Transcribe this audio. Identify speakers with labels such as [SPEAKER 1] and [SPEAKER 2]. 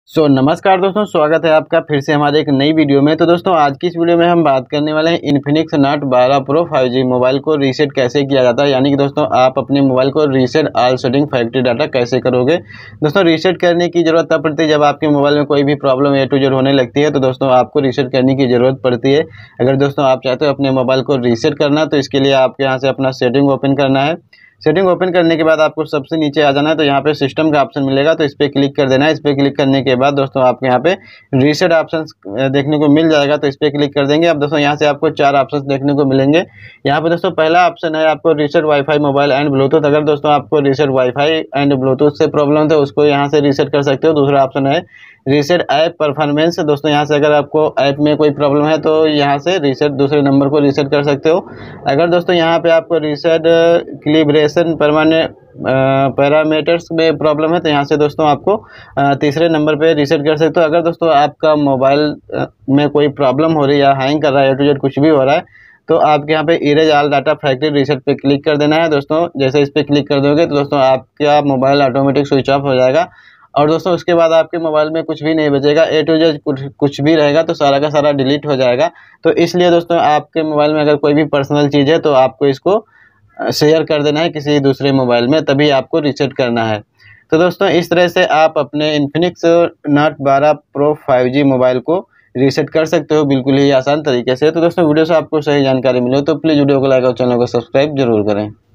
[SPEAKER 1] नमस्कार दोस्तों, स्वागत है आपका फिर से हमारे एक नई वीडियो में। तो दोस्तों आज की इस वीडियो में हम बात करने वाले हैं Infinix Note 12 Pro 5G mobile को रीसेट कैसे किया जाता है। यानी कि दोस्तों आप अपने मोबाइल को reset all setting factory data कैसे करोगे। दोस्तों रीसेट करने की ज़रूरत तब पड़ती है जब आपके मोबाइल में कोई भी प्रॉब्लम A to Z होने लगती है, तो दोस्तों आपको रीसेट करने की ज़रूरत पड़ती है। अगर दोस्तों आप चाहते हो अपने मोबाइल को रीसेट करना, तो इसके लिए आपके यहाँ से अपना सेटिंग ओपन करना है। सेटिंग ओपन करने के बाद आपको सबसे नीचे आ जाना है, तो यहाँ पे सिस्टम का ऑप्शन मिलेगा, तो इस पर क्लिक कर देना है। इस पर क्लिक करने के बाद दोस्तों आपको यहाँ पे रीसेट ऑप्शन देखने को मिल जाएगा, तो इस पर क्लिक कर देंगे। अब दोस्तों यहाँ से आपको 4 ऑप्शन देखने को मिलेंगे। यहाँ पे दोस्तों पहला ऑप्शन है आपको reset WiFi mobile and Bluetooth. अगर दोस्तों आपको रीसेट वाईफाई एंड ब्लूटूथ से प्रॉब्लम है तो उसको यहाँ से रीसेट कर सकते हो। दूसरा ऑप्शन है रीसेट ऐप परफॉर्मेंस। दोस्तों यहाँ से अगर आपको ऐप में कोई प्रॉब्लम है तो यहाँ से रीसेट दूसरे नंबर को रीसेट कर सकते हो। अगर दोस्तों यहाँ पे आपको रीसेट कैलिब्रेशन परमानेंट पैरामीटर्स में प्रॉब्लम है तो यहाँ से दोस्तों आपको तीसरे नंबर पे रीसेट कर सकते हो। अगर दोस्तों आपका मोबाइल में कोई प्रॉब्लम हो रही है या हैंग कर रहा है A to Z कुछ भी हो रहा है, तो आपके यहाँ पे erase all data factory reset पे क्लिक कर देना है। दोस्तों जैसे इस पर क्लिक कर दोगे तो दोस्तों आपका मोबाइल ऑटोमेटिक स्विच ऑफ हो जाएगा और दोस्तों उसके बाद आपके मोबाइल में कुछ भी नहीं बचेगा। A to Z कुछ भी रहेगा तो सारा का सारा डिलीट हो जाएगा। तो इसलिए दोस्तों आपके मोबाइल में अगर कोई भी पर्सनल चीज़ है तो आपको इसको शेयर कर देना है किसी दूसरे मोबाइल में, तभी आपको रीसेट करना है। तो दोस्तों इस तरह से आप अपने Infinix Note 12 Pro 5G mobile को रीसेट कर सकते हो बिल्कुल ही आसान तरीके से। तो दोस्तों वीडियो से आपको सही जानकारी मिले तो प्लीज़ वीडियो को लाइक और चैनल को सब्सक्राइब जरूर करें।